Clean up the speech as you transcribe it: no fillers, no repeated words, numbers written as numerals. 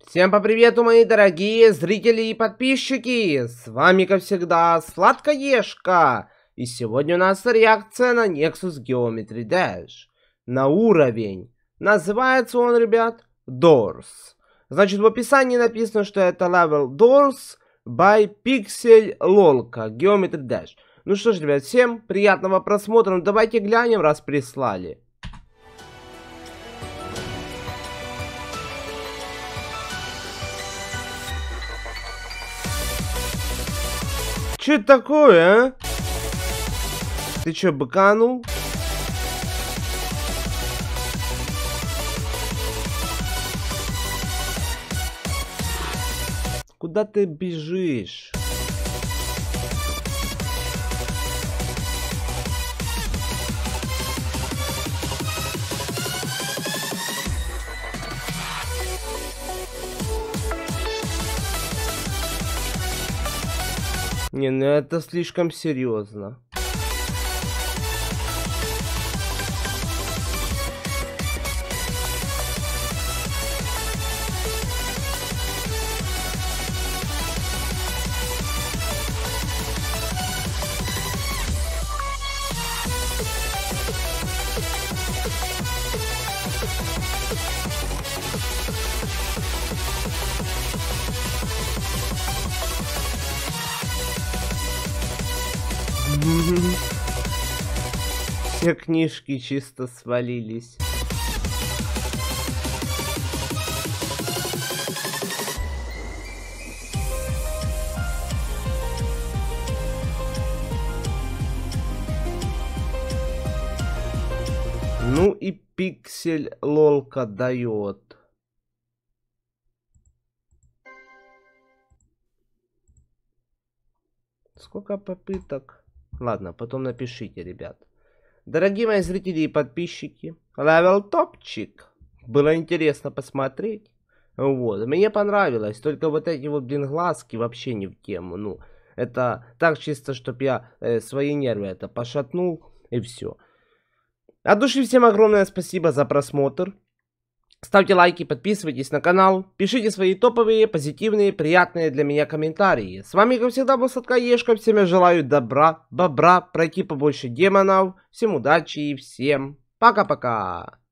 Всем по привету, мои дорогие зрители и подписчики! С вами, как всегда, Сладкоежка! И сегодня у нас реакция на Nexus Geometry Dash. На уровень. Называется он, ребят, Doors. Значит, в описании написано, что это level Doors by Pixel Lolka Geometry Dash. Ну что ж, ребят, всем приятного просмотра. Ну, давайте глянем, раз прислали. Что это такое, а? Ты чё, быканул? Куда ты бежишь? Не, ну это слишком серьезно. Все книжки чисто свалились. Ну и Пиксель Лолка дает. Сколько попыток? Ладно, потом напишите, ребят. Дорогие мои зрители и подписчики, левел топчик. Было интересно посмотреть. Вот, мне понравилось. Только вот эти вот, блин, глазки вообще не в тему. Ну, это так чисто, чтоб я свои нервы это пошатнул и все. От души всем огромное спасибо за просмотр. Ставьте лайки, подписывайтесь на канал, пишите свои топовые, позитивные, приятные для меня комментарии. С вами, как всегда, был Сладкоежка. Всем я желаю добра, бобра, пройти побольше демонов. Всем удачи и всем пока-пока.